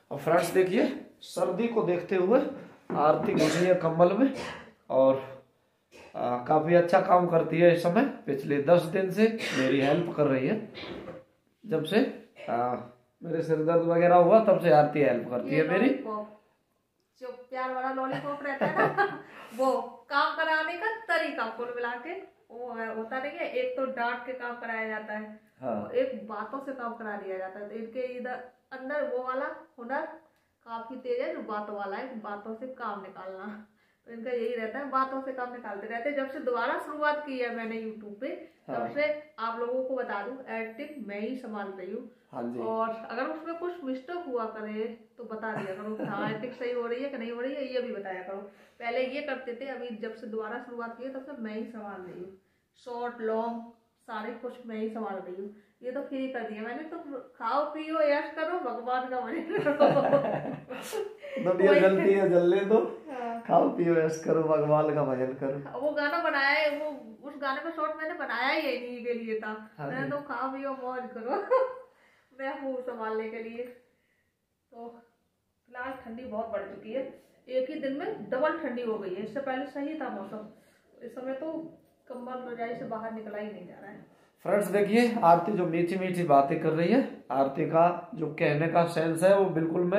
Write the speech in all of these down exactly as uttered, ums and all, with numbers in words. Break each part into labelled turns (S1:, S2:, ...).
S1: और फ्रेंड्स देखिए, सर्दी को देखते हुए आरती घुसी है कंबल में और आ, काफी अच्छा काम करती है इस समय। पिछले दस दिन से मेरी हेल्प कर रही है। जब से आ, मेरे सिर दर्द वगैरह हुआ तब से आरती हेल्प करती है मेरी।
S2: जो प्यार वाला लॉलीपॉप रहता है ना वो काम कराने का तरीका कुल मिला के वो होता नहीं है। एक तो डांट के काम कराया जाता है, हाँ। एक बातों से काम करा दिया जाता है। तो इनके इधर अंदर वो वाला हुनर काफी तेज है जो बातों वाला है, बातों से काम निकालना। तो इनका यही रहता है, बातों से काम निकालते रहते हैं। जब से दोबारा शुरुआत की है मैंने यूट्यूब पे, हाँ। तब से आप लोगों को बता दूं एडिटिंग मैं ही संभाल रही हूँ, हाँ जी। और अगर उसमें कुछ मिस्टेक हुआ करे तो बता दिया करो, हाँ एडिटिंग सही हो रही है कि नहीं हो रही है, ये भी बताया करो। पहले ये करते थे, अभी जब से दोबारा शुरुआत की है तब से मैं ही संभाल रही हूँ। शॉर्ट लॉन्ग सारे कुछ मैं ही संभाल रही हूँ। ये तो फ्री कर दिया मैंने। तो खाओ पियो ऐश करो, भगवान का मजे करो।
S1: दुनिया जलती है जलने दो, हाँ। खाओ पियो ऐश करो, भगवान का भजन करो।
S2: वो गाना बनाया है, वो उस गाने का शॉर्ट मैंने बनाया ही इन्हीं के लिए था, हाँ। मैंने तो खाओ पियो मौज करो मैं हूँ संभालने के लिए। तो फिलहाल ठंडी बहुत बढ़ चुकी है, एक ही दिन में डबल ठंडी हो गई है। इससे पहले सही था मौसम, इस समय तो कंबल रजाई से बाहर निकला ही नहीं जा रहा है।
S1: फ्रेंड्स देखिए, आरती जो मीठी मीठी बातें कर रही है, आरती का जो कहने का सेंस है वो बिल्कुल मैं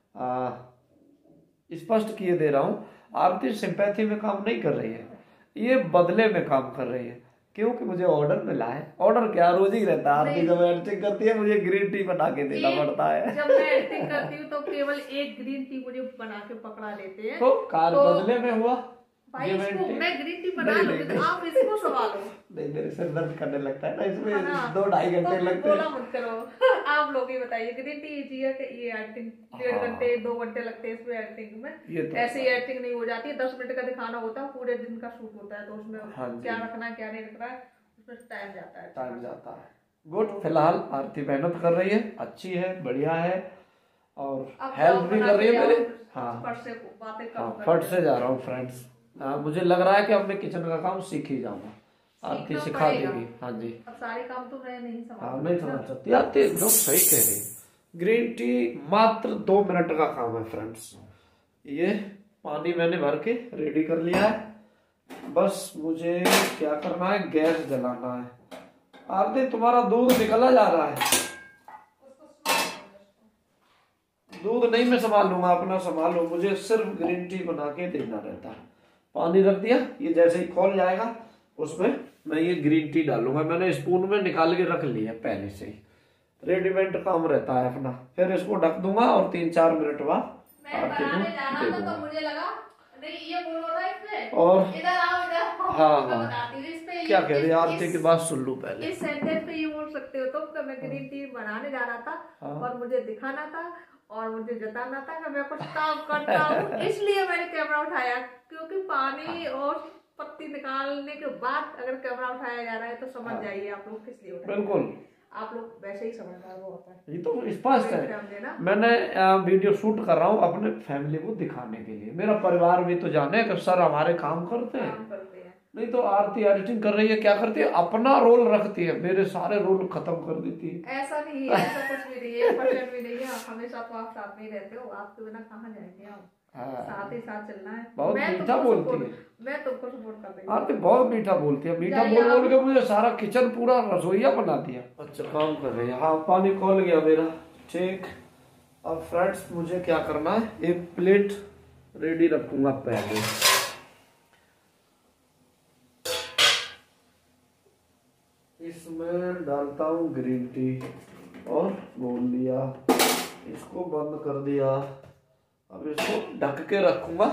S1: स्पष्ट किए दे रहा हूँ। आरती सिंपैथी में काम नहीं कर रही है, ये बदले में काम कर रही है, क्योंकि मुझे ऑर्डर मिला है। ऑर्डर क्या रोज ही रहता है। आरती जब एडिटिंग करती है मुझे ग्रीन टी बना के देना पड़ता है।
S2: जब मैं एडिटिंग करती हूँ तो केवल एक ग्रीन टी मुझे बना के पकड़ा लेते हैं।
S1: तो कार तो, बदले में हुआ
S2: भाई इसको मैं ग्रीन टी बना लूंगी तो आप इसको संभालो।
S1: नहीं, मेरे सिर दर्द करने लगता है ना इसमें, हाँ, दो ढाई घंटे तो लगते हैं।
S2: बोला मत करो आप लोग ही बताइए, ग्रीन टी इजी है कि ये एडिटिंग डेढ़ घंटे दो घंटे लगते हैं इसमें एडिटिंग में। तो ऐसे ही एडिटिंग नहीं हो जाती है। दस मिनट का दिखाना होता है, पूरे दिन का शूट होता है, तो उसमें हाँ क्या रखना है क्या नहीं रखना है उसमें टाइम जाता है
S1: टाइम जाता है गुड। फिलहाल आरती मेहनत कर रही है, अच्छी है, बढ़िया है और हेल्प भी कर रही है मेरे। हाँ
S2: फट से बातें
S1: हाँ फट से जा रहा हूँ फ्रेंड्स। हाँ मुझे लग रहा है कि अब मैं किचन का काम सीख ही जाऊंगा, आरती सिखा देगी। हाँ जी,
S2: अब सारे काम तो मैं नहीं समझ
S1: हाँ नहीं समझ सकती। आरती एकदम सही कह रही है। ग्रीन टी मात्र दो मिनट का काम है फ्रेंड्स। ये पानी मैंने भर के रेडी कर लिया है, बस मुझे क्या करना है, गैस जलाना है। आरती तुम्हारा दूध निकला जा रहा है। दूध नहीं मैं संभाल लूंगा, अपना संभाल लो, मुझे सिर्फ ग्रीन टी बना के देना रहता है। पानी रख दिया, ये जैसे ही खोल जाएगा उसमें मैं ये ग्रीन टी डालूंगा। मैंने स्पून में निकाल के रख लिया पहले से ही, रेडीमेड काम रहता है अपना। फिर इसको ढक दूंगा और तीन चार मिनट बाद आरती को दे दूंगा।
S2: तो मुझे लगा नहीं ये बोलो ना इसमें,
S1: और
S2: इधर आओ इधर।
S1: हाँ हाँ क्या कह रही है आरती की बात सुन लूं पहले।
S2: इस सेंटेंस पे ये बोल सकते हो तुम तो मैं ग्रीन टी बनाने जा रहा था, हाँ। और मुझे दिखाना था और मुझे जताना था कि मैं कुछ काम करता हूँ, इसलिए मैंने कैमरा उठाया। क्योंकि पानी और पत्ती निकालने के बाद अगर कैमरा उठाया जा रहा है तो समझ जाइए आप लोग किस लिए उठाया।
S1: बिल्कुल
S2: आप लोग वैसे ही समझदार हो होता है।
S1: ये तो स्पष्ट है। मैंने वीडियो शूट कर रहा हूँ अपने फैमिली को दिखाने के लिए, मेरा परिवार भी तो जाने कि सर हमारे काम करते हैं, काम करते हैं। नहीं तो आरती एडिटिंग कर रही है, क्या करती है, अपना रोल रखती है, मेरे सारे रोल खत्म कर देती है।
S2: ऐसा नहीं है, ऐसा कुछ भी नहीं है, परसेंट भी नहीं है। आप हमेशा तो आप साथ में ही रहते हो, आपके बिना कहाँ जाएंगे आप। हाँ। साथ ही साथ चलना है।
S1: बहुत मीठा बोलती है,
S2: मैं तुमको सपोर्ट कर रही हूँ।
S1: आरती बहुत मीठा बोलती है, मीठा बोल बोल के मुझे सारा किचन पूरा रसोईया बना दिया। अच्छा काम कर रही है। हाँ पानी खोल गया मेरा, ठीक। अब फ्रेंड्स मुझे क्या करना है, एक प्लेट रेडी रखूंगा पहले। इसमें डालता हूँ ग्रीन टी और बोल लिया, इसको बंद कर दिया। अब इसको ढक के रखूंगा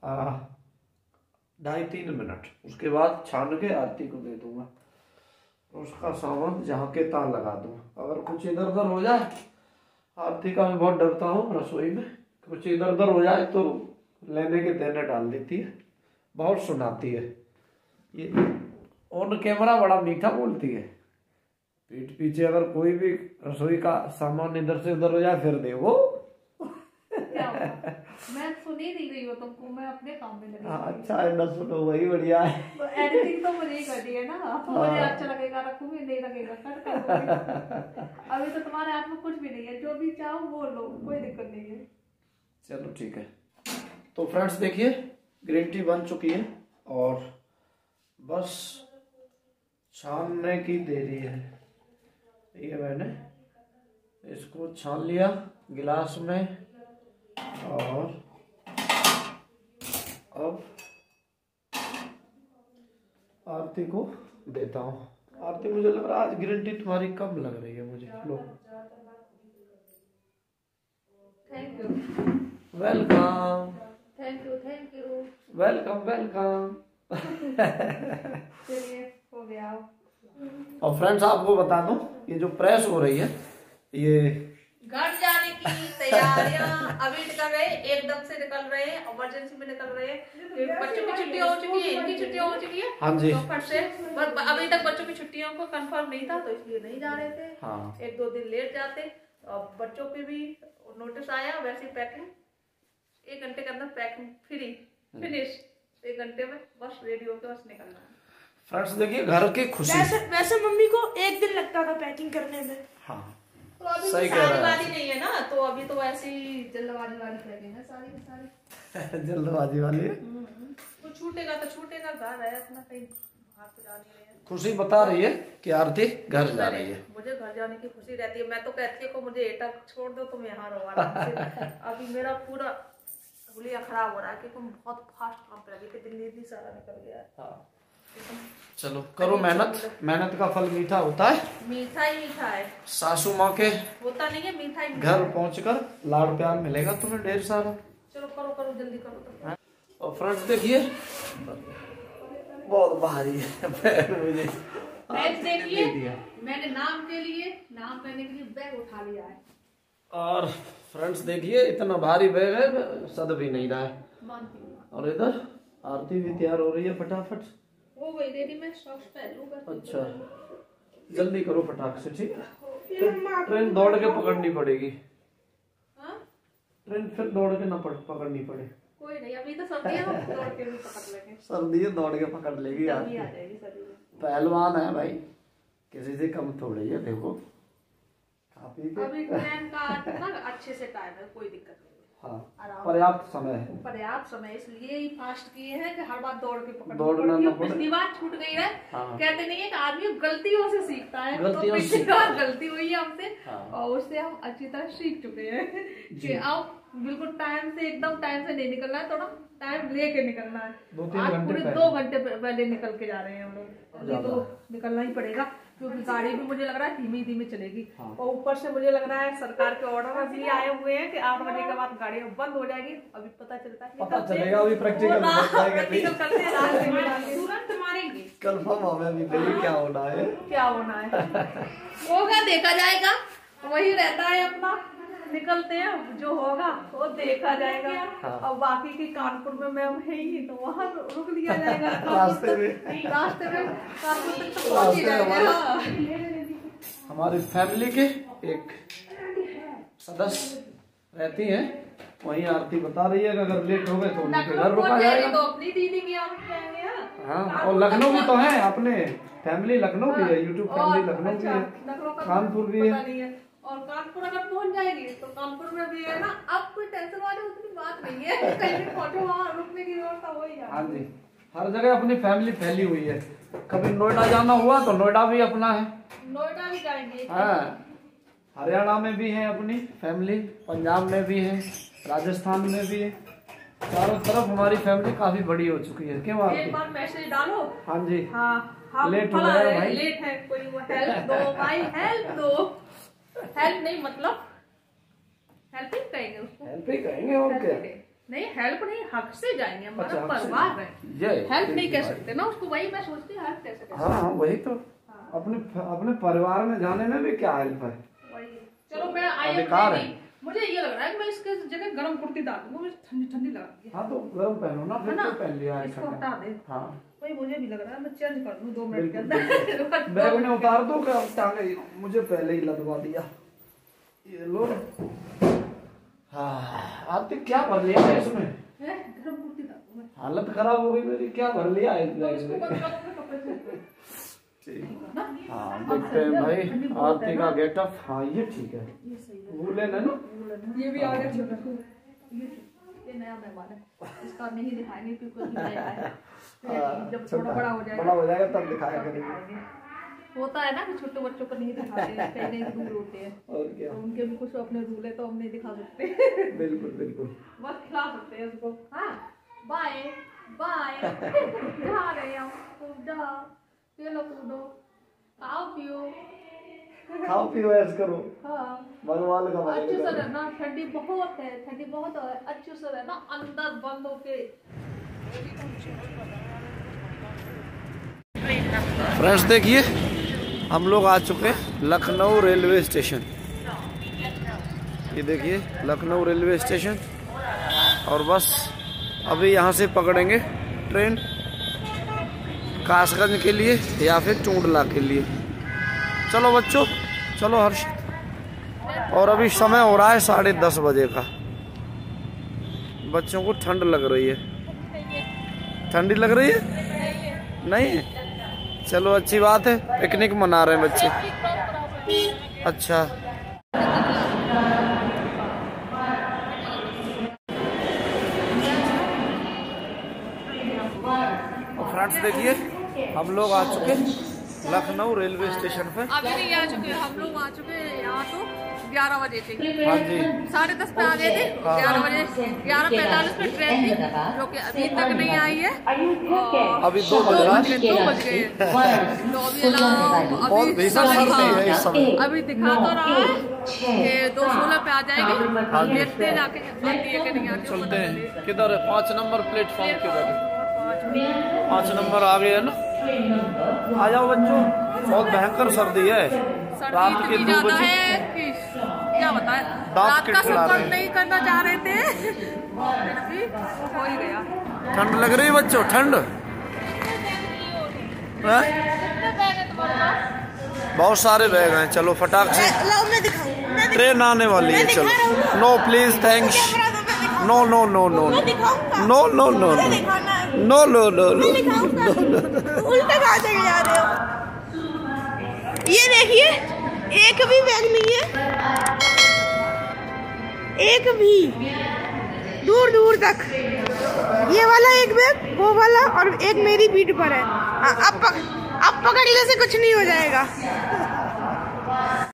S1: ढाई तीन मिनट, उसके बाद छान के आरती को दे दूंगा। उसका सामान जहाँ के तहाँ लगा दूंगा। अगर कुछ इधर उधर हो जाए, आरती का मैं बहुत डरता हूँ रसोई में, कुछ इधर उधर हो जाए तो लेने के देने डाल देती है, बहुत सुनाती है। ये ऑन कैमरा बड़ा मीठा बोलती है, पीठ पीछे अगर कोई भी रसोई का सामान इधर से उधर हो जाए फिर दे वो
S2: मैं सुन नहीं दी गई हो तुमको, मैं अपने काम में लगी।
S1: हाँ, अच्छा है ना, सुनो वही बढ़िया है।
S2: एडिटिंग तो मुझे ही करनी है ना, मुझे अच्छा लगेगा रखूंगी, नहीं लगेगा कट कर दूंगी। अभी तो तुम्हारे हाथ में कुछ भी नहीं है, जो भी चाहो वो लो, कोई दिक्कत नहीं है।
S1: चलो ठीक है। तो फ्रेंड्स देखिए ग्रीन टी बन चुकी है और बस छानने की देरी है। ये मैंने इसको छान लिया गिलास में और अब आरती को देता हूँ। आरती मुझे लग रहा है आज ग्रीन टी तुम्हारी कम लग रही है मुझे। लो,
S2: thank you.
S1: Welcome
S2: thank you thank you
S1: welcome welcome.
S2: चलिए हो गया।
S1: और फ्रेंड्स आपको बता दूं ये जो प्रेस हो रही है ये
S2: घर जाने की तैयारियां अभी निकल रहे, एकदम से निकल रहे हैं, इमरजेंसी में निकल रहे हैं। बच्चों की छुट्टी हो चुकी है, इनकी छुट्टी हो चुकी है।
S1: हाँ जी।
S2: तो फट से अभी तक बच्चों की छुट्टियों को कंफर्म नहीं था तो इसलिए नहीं जा रहे थे।
S1: हाँ।
S2: एक दो दिन लेट जाते। और बच्चों की भी नोटिस आया, वैसे पैकिंग एक घंटे के अंदर पैकिंग फ्री फिनिश, एक घंटे में बस रेडी होकर बस निकलना है।
S1: फ्रेंड्स देखिए घर की खुशी।
S3: वैसे वैसे मम्मी को एक दिन लगता था पैकिंग करने में।
S1: हाँ
S2: तो अभी
S1: सही
S2: तो
S1: कह रहा है।
S2: शादी वादी नहीं है ना, तो अभी तो ऐसी जल्दबाजी वाली पैकिंग है सारी की सारी।
S1: जल्दबाजी वाली है।
S2: तो छूटेगा तो छूटेगा, घर है अपना, कहीं बाहर तो जा नहीं रहे हैं।
S1: खुशी बता रही है कि आरती घर जा रही है।
S2: मुझे घर जाने की खुशी रहती है। मैं तो कहती हूँ मुझे एटा छोड़ दो, तुम यहाँ रहो आराम से। अभी मेरा पूरा हुलिया खराब हो रहा है क्योंकि मैं बहुत फास्ट काम पे लगी थी, दिल्ली इतनी सारा निकल गया है।
S1: हाँ। चलो करो मेहनत, मेहनत का फल मीठा होता है।
S2: मीठा ही मीठा है।
S1: सासू माँ के
S2: होता नहीं है मीठा ही।
S1: घर पहुंचकर लाड़ प्यार मिलेगा तुम्हें ढेर सारा।
S2: चलो करो करो जल्दी करो तो।
S1: और फ्रेंड्स देखिए बहुत भारी है बैग मुझे।
S2: बैग देखिए, मैंने नाम के लिए नाम करने के लिए बैग उठा लिया है।
S1: और फ्रेंड्स देखिए इतना भारी बैग है सद भी नहीं रहा है।
S2: मानती हूँ।
S1: और इधर आरती भी तैयार हो रही है फटाफट।
S2: हो गई रेडी, मैं सॉक्स पहनूंगा।
S1: अच्छा जल्दी करो फटाक से, ठीक है। ट्रेन दौड़ के पकड़नी पड़ेगी।
S2: हाँ?
S1: ट्रेन फिर दौड़ के ना पड़ पकड़नी पड़े।
S2: कोई नहीं, अभी तो सर्दी है, हम दौड़ के भी पकड़ लेंगे।
S1: सर्दी है दौड़ के पकड़ लेगी यार।
S2: सर्दी आ जाएगी सर्दी में।
S1: पहलवान है भाई, किसी से कम थोड़ी है। देखो काफी
S2: अभी ट्रेन का ना अच्छे से टाइम है, कोई दिक्कत नहीं।
S1: हाँ पर्याप्त समय है।
S2: पर्याप्त समय इसलिए ही फास्ट किए हैं कि हर बार दौड़ के पकड़नी
S1: दौड़ना
S2: पड़ती है।
S1: ना पड़े।
S2: पिछली बार छूट गई है।
S1: हाँ।
S2: कहते नहीं है कि आदमी गलतियों से सीखता है, तो
S1: गलतियों से
S2: पिछली बार गलती हुई है हमसे।
S1: हाँ।
S2: और उससे हम अच्छी तरह सीख चुके हैं कि अब बिल्कुल टाइम से एकदम टाइम से नहीं निकलना है, थोड़ा टाइम लेके निकलना है।
S1: दो तीन
S2: आज
S1: घंटे
S2: पूरे
S1: पहले।
S2: दो घंटे पहले निकल के जा रहे हैं हम लोग। अभी तो निकलना ही पड़ेगा क्योंकि गाड़ी भी मुझे लग रहा है धीमी धीमी चलेगी।
S1: हाँ।
S2: और ऊपर से मुझे लग रहा है सरकार के ऑर्डर भी आए हुए हैं कि आठ बजे के बाद गाड़ी बंद हो जाएगी। अभी पता चलता है
S1: पता चलेगा अभी प्रैक्टिकल
S2: प्रैक्टिकल करते हैं रास्ते में जाके। तुरंत मारेंगे।
S1: कंफर्म हमें अभी देखिए क्या होना है।
S2: क्या होना है होगा देखा जाएगा, वही रहता है अपना। निकलते हैं जो होगा वो देखा जाएगा।
S1: हाँ।
S2: और बाकी की कानपुर में मैम है ही तो वहाँ रुक लिया जाएगा।
S1: रास्ते में
S2: रास्ते में कानपुर तक तो पहुंच ही जाएंगे।
S1: हमारी फैमिली के एक सदस्य रहती हैं, वहीं आरती बता रही है कि अगर लेट हो गए तो उनके घर रुका जाएगा।
S2: तो अपनी दीदी की यहाँ जाएंगे।
S1: हाँ और लखनऊ भी तो है, अपने फैमिली लखनऊ भी है, यूट्यूब फैमिली लखनऊ भी है, कानपुर भी है।
S2: और कानपुर अगर पहुंच जाएगी तो कानपुर में भी है ना। अब कोई टेंशन वाली उतनी बात नहीं है, कहीं भी पहुंचो वहाँ रुकने की व्यवस्था हो ही जाएगी।
S1: हाँ जी हर जगह अपनी फैमिली फैली हुई है। कभी नोएडा जाना हुआ तो नोएडा भी अपना है।
S2: नोएडा भी जाएंगे।
S1: हाँ हरियाणा में भी है अपनी फैमिली, पंजाब में भी है, राजस्थान में भी है। चारों तरफ हमारी फैमिली काफी बड़ी हो चुकी है। क्यों आप
S2: एक बार मैसेज डालो।
S1: हाँ जी
S2: हाँ हम
S1: लेट हो
S2: फला
S1: गया
S2: रहे,
S1: भाई।
S2: लेट है, कोई हेल्प दो भाई, हेल्प दो। हेल्प नहीं मतलब हेल्पिंग कहेंगे उसको।
S1: हेल्प ही कहेंगे और क्या।
S2: नहीं हेल्प नहीं, हक से जाएंगे, हमारा
S1: अच्छा, हक से।
S2: परिवार है।
S1: ये
S2: हेल्प नहीं कह सकते ना उसको, वही मैं सोचती हूँ हेल्प कैसे कह सकते।
S1: हाँ हाँ वही तो। अपने अपने परिवार में जाने में भी क्या हेल्प है।
S2: वही चलो मैं आई
S1: अधिकार है।
S2: मुझे ये लग रहा है कि मैं इसके जगह गर्म कुर्ती डाल दूंगा, मुझे ठंडी ठंडी लग रही है।
S1: हाँ तो गर्म पहनो ना, फिर
S2: है ना?
S1: तो पहन लिया है
S2: इसको
S1: ठंडा।
S2: हटा दे।
S1: हाँ
S2: वही मुझे भी लग रहा है, मैं चेंज कर दूं दो मिनट के
S1: बिल्कुल,
S2: अंदर।
S1: बैग में उतार दो क्या टांगे, मुझे पहले ही लदवा दिया। ये लो। हाँ आरती क्या कर रही है इसमें। हालत खराब हो गई मेरी, क्या भर लिया है हाँ देखते हैं भाई आरती का गेटअप। हाँ ये ठीक है, वूलन है ना,
S2: ये भी आ गया छोटा, ये नया मेहमान है, इसका नहीं दिखाएंगे क्योंकि नया है, जब थोड़ा बड़ा हो जाएगा
S1: बड़ा हो जाएगा तब दिखाया करेंगे।
S2: होता है ना कि छोटे बच्चों को नहीं दिखाते, कई नए रूल होते हैं
S1: और क्या,
S2: तो उनके भी कुछ अपने रूल है तो हम नहीं दिखा सकते।
S1: बिल्कुल बिल्कुल,
S2: बस खिला सकते हैं उसको। हाँ बाय बाय जा रहे हैं हम, जा चलो कूदो, खाओ पियो,
S1: खाओ पियो ऐश करो।
S2: हाँ
S1: भगवान का
S2: अच्छे से रहना, ठंडी बहुत है, ठंडी बहुत है, अच्छे से रहना अंदर बंद होके।
S1: फ्रेंड्स देखिए हम लोग आ चुके हैं लखनऊ रेलवे स्टेशन। ये देखिए लखनऊ रेलवे स्टेशन, और बस अभी यहाँ से पकड़ेंगे ट्रेन कासगंज के लिए या फिर टूंडला के लिए। चलो बच्चों चलो हर्ष। और अभी समय हो रहा है साढ़े दस बजे का। बच्चों को ठंड लग रही है, ठंडी लग रही है नहीं, चलो अच्छी बात है, पिकनिक मना रहे हैं बच्चे। अच्छा फ्रेंड्स देखिए हम लोग आ चुके लखनऊ रेलवे स्टेशन पे।
S2: अभी नहीं आ चुके, हम लोग आ चुके यहाँ तो ग्यारह बजे थे।
S1: हाँ जी
S2: साढ़े दस पे आ गए थे, ग्यारह बजे ग्यारह पैंतालीस पे ट्रेन थी जो कि अभी तक नहीं आई है।
S1: अभी दो बज रहा है,
S2: दो बज गए तो अभी अभी अभी दिखा तो रहा है कि दो सोलह पे आ जाएंगे, देखते हैं जाके आती है कि नहीं आती।
S1: चलते हैं किधर है, पाँच नंबर प्लेटफॉर्म किधर है, पाँच नंबर आ गए है ना। आ जाओ बच्चों, बहुत भयंकर सर्दी है, रात के दो बजे
S2: क्या बताए, रात का सफर नहीं करना चाह रहे थे फिर भी हो ही गया।
S1: ठंड लग रही है बच्चों, ठंड बहुत सारे बैग हैं। चलो फटाक से, ट्रेन आने वाली है, चलो। No please thanks, no no no no no no no no no no no
S3: उल्टा कहाँ चले जा रहे हो? ये देखिए एक भी बैग नहीं है, एक भी, दूर दूर तक। ये वाला एक बैग, वो वाला, और एक मेरी पीठ पर है। अब अब पकड़ने से कुछ नहीं हो जाएगा।